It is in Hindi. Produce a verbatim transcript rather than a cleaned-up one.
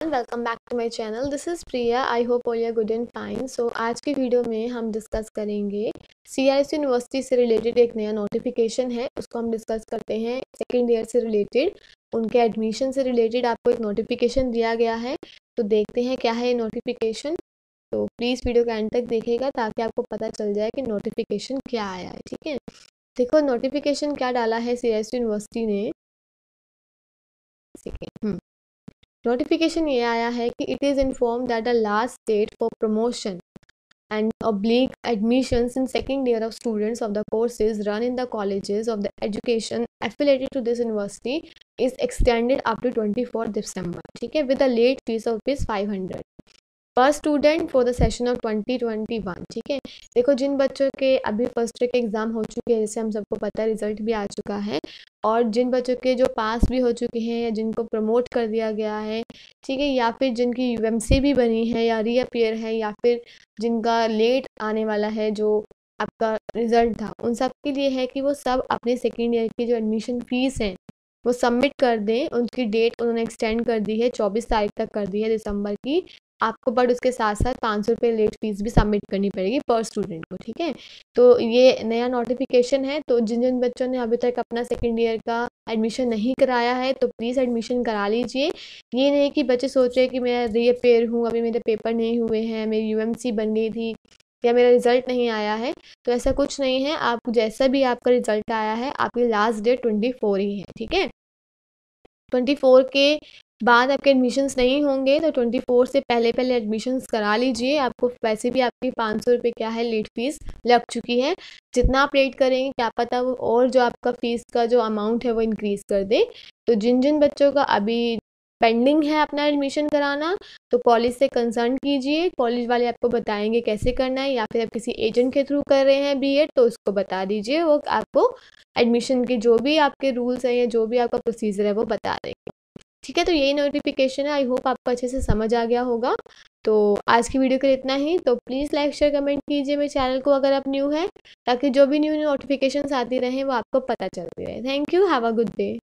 Welcome back to my channel. This is Priya. I hope all are good and fine. So आज की वीडियो में हम डिस्कस करेंगे सीआईएससी यूनिवर्सिटी से रिलेटेड एक नया नोटिफिकेशन है, उसको हम डिस्कस करते हैं। सेकेंड ईयर से रिलेटेड, उनके एडमिशन से रिलेटेड आपको एक नोटिफिकेशन दिया गया है, तो देखते हैं क्या है ये नोटिफिकेशन। तो प्लीज़ वीडियो के एंड तक देखिएगा ताकि आपको पता चल जाए कि नोटिफिकेशन क्या आया है। ठीक है, देखो नोटिफिकेशन क्या डाला है सीआईएससी यूनिवर्सिटी ने। हम्म नोटिफिकेशन ये आया है कि it is inform that the last date for promotion and oblique admissions in second year of students of the courses run in the colleges of the education affiliated to this university is extended up to twenty-fourth December. ठीक है, with a late fees of rupees five hundred पर student for the session of twenty twenty one. ठीक है, देखो जिन बच्चों के अभी फर्स्ट ईयर के एग्ज़ाम हो चुके हैं, जैसे हम सबको पता है रिजल्ट भी आ चुका है, और जिन बच्चों के जो पास भी हो चुके हैं या जिनको प्रमोट कर दिया गया है, ठीक है, या फिर जिनकी यूएमसी भी बनी है या रीअपियर है, या फिर जिनका लेट आने वाला है जो आपका रिज़ल्ट था, उन सब के लिए है कि वो सब अपने सेकेंड ईयर की जो एडमिशन फ़ीस हैं वो सबमिट कर दें। उनकी डेट उन्होंने एक्सटेंड कर दी है, चौबीस तारीख तक कर दी है दिसंबर की आपको, बट उसके साथ साथ पाँच सौ रुपये लेट फीस भी सबमिट करनी पड़ेगी पर स्टूडेंट को। ठीक है, तो ये नया नोटिफिकेशन है, तो जिन जिन बच्चों ने अभी तक अपना सेकेंड ईयर का एडमिशन नहीं कराया है तो प्लीज़ एडमिशन करा लीजिए। ये नहीं कि बच्चे सोच रहे कि मैं रीअपेयर हूँ, अभी मेरे पेपर नहीं हुए हैं, मेरी यूएमसी बन गई थी या मेरा रिज़ल्ट नहीं आया है, तो ऐसा कुछ नहीं है। आप जैसा भी आपका रिज़ल्ट आया है, आपकी लास्ट डेट ट्वेंटी फोर ही है। ठीक है, ट्वेंटी फोर के बाद आपके एडमिशन्स नहीं होंगे, तो ट्वेंटी फोर से पहले पहले एडमिशन्स करा लीजिए। आपको वैसे भी आपकी पाँच सौ रुपये क्या है लेट फीस लग चुकी है, जितना आप लेट करेंगे क्या पता वो और जो आपका फ़ीस का जो अमाउंट है वो इंक्रीज़ कर दे। तो जिन जिन बच्चों का अभी पेंडिंग है अपना एडमिशन कराना, तो कॉलेज से कंसर्न कीजिए, कॉलेज वाले आपको बताएंगे कैसे करना है, या फिर आप किसी एजेंट के थ्रू कर रहे हैं बीएड तो उसको बता दीजिए, वो आपको एडमिशन के जो भी आपके रूल्स हैं या जो भी आपका प्रोसीजर है वो बता देंगे। ठीक है, तो यही नोटिफिकेशन है। आई होप आपको अच्छे से समझ आ गया होगा। तो आज की वीडियो के लिए इतना ही। तो प्लीज़ लाइक शेयर कमेंट कीजिए मेरे चैनल को अगर आप न्यू है, ताकि जो भी न्यू नोटिफिकेशंस आती रहें वो आपको पता चलती रहे। Thank you, have a good day.